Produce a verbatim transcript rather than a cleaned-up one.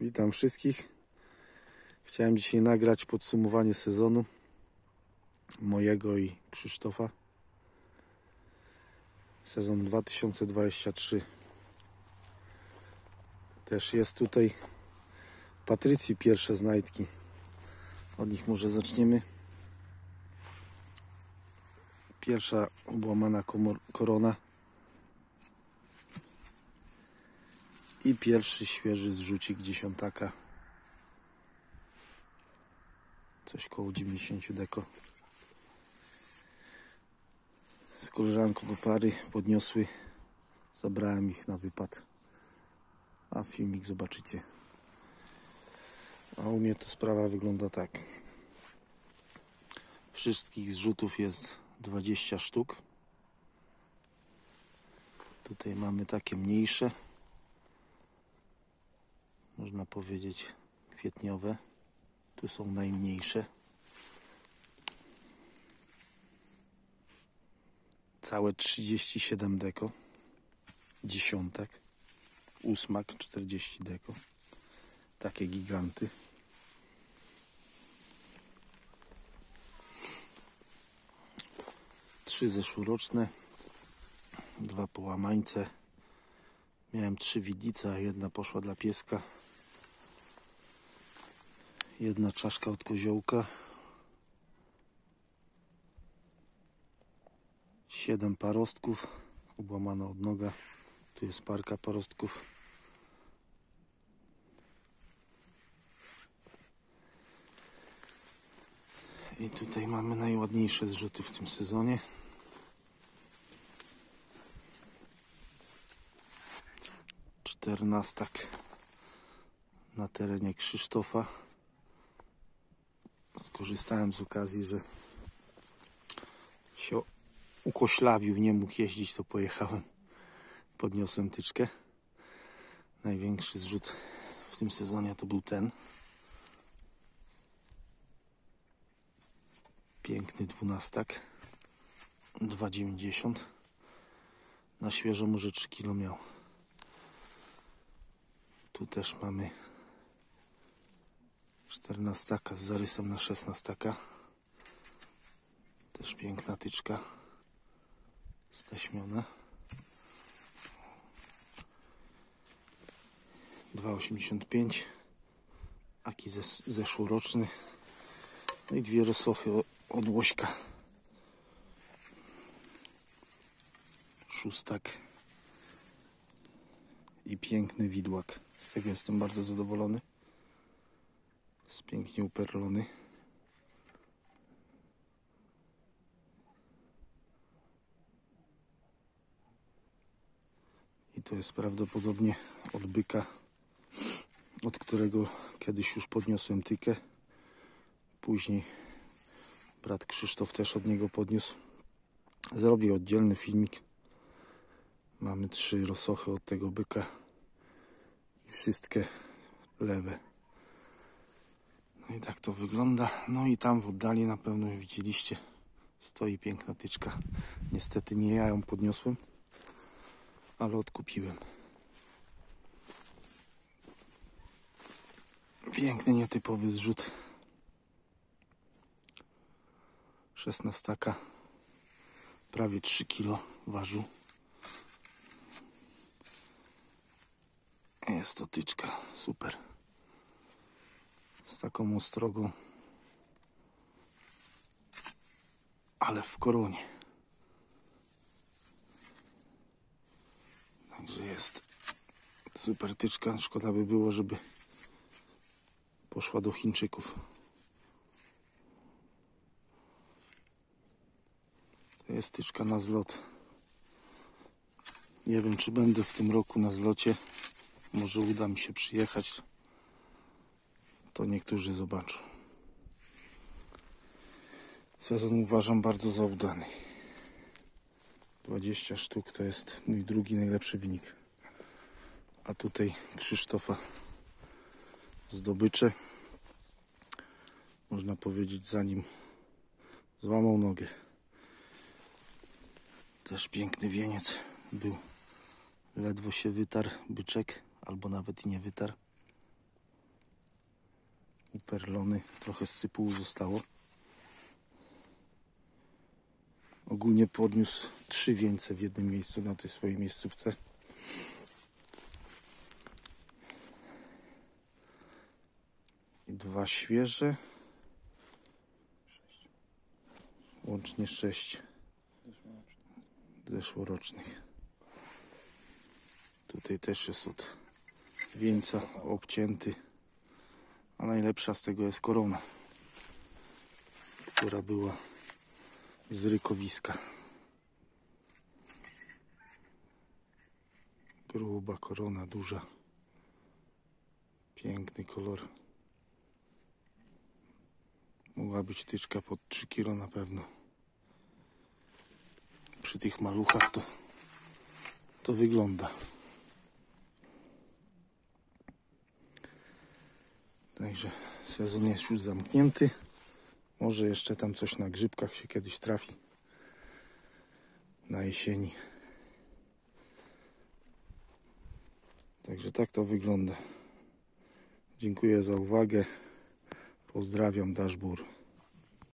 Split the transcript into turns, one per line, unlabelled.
Witam wszystkich. Chciałem dzisiaj nagrać podsumowanie sezonu mojego i Krzysztofa. Sezon dwa tysiące dwudziesty trzeci. Też jest tutaj Patrycji pierwsze znajdki. Od nich może zaczniemy. Pierwsza obłamana korona. I pierwszy świeży zrzucik dziesiątaka. Coś koło dziewięćdziesiąt deko. Z koleżanką do pary podniosły. Zabrałem ich na wypad. A filmik zobaczycie. A u mnie to sprawa wygląda tak. Wszystkich zrzutów jest dwadzieścia sztuk. Tutaj mamy takie mniejsze. Można powiedzieć kwietniowe. Tu są najmniejsze. Całe trzydzieści siedem deko. Dziesiątek. Ósmak czterdzieści deko. Takie giganty. Trzy zeszłoroczne. Dwa połamańce. Miałem trzy widlice, a jedna poszła dla pieska. Jedna czaszka od koziołka. Siedem parostków. Obłamana odnoga. Tu jest parka parostków. I tutaj mamy najładniejsze zrzuty w tym sezonie. Czternastak na terenie Krzysztofa. Skorzystałem z okazji, że się ukoślawił, nie mógł jeździć, to pojechałem. Podniosłem tyczkę. Największy zrzut w tym sezonie to był ten. Piękny dwunastak. dwa dziewięćdziesiąt. Na świeżo może trzy kilo miał. Tu też mamy czternastaka z zarysem na szesnastaka. Też piękna tyczka. Staśmiona. dwa osiemdziesiąt pięć. Aki zeszłoroczny. No i dwie rosochy od łośka. Szóstak. I piękny widłak. Z tego jestem bardzo zadowolony. Jest pięknie uperlony. I to jest prawdopodobnie od byka, od którego kiedyś już podniosłem tykę. Później brat Krzysztof też od niego podniósł. Zrobię oddzielny filmik. Mamy trzy rosochy od tego byka. I wszystkie lewe. No i tak to wygląda. No i tam w oddali na pewno widzieliście, stoi piękna tyczka. Niestety nie ja ją podniosłem, ale odkupiłem. Piękny, nietypowy zrzut. szesnastaka. Prawie trzy kilo ważył. Jest to tyczka. Super. Z taką ostrogą. Ale w koronie. Także jest super tyczka. Szkoda by było, żeby poszła do Chińczyków. To jest tyczka na zlot. Nie wiem, czy będę w tym roku na zlocie. Może uda mi się przyjechać. To niektórzy zobaczą. Sezon uważam bardzo za udany. dwadzieścia sztuk to jest mój drugi najlepszy wynik. A tutaj Krzysztofa zdobycze. Można powiedzieć, zanim złamał nogę. Też piękny wieniec był. Ledwo się wytarł byczek, albo nawet i nie wytarł. uperlony, trochę z sypułu zostało. Ogólnie podniósł trzy wieńce w jednym miejscu na tej swojej miejscówce. I dwa świeże. Łącznie sześć zeszłorocznych. Tutaj też jest od wieńca obcięty. A najlepsza z tego jest korona, która była z rykowiska. Gruba korona, duża. Piękny kolor. Mogła być tyczka pod trzy kilo na pewno. Przy tych maluchach to, to wygląda. Także sezon jest już zamknięty. Może jeszcze tam coś na grzybkach się kiedyś trafi. Na jesieni. Także tak to wygląda. Dziękuję za uwagę. Pozdrawiam, Dashbur.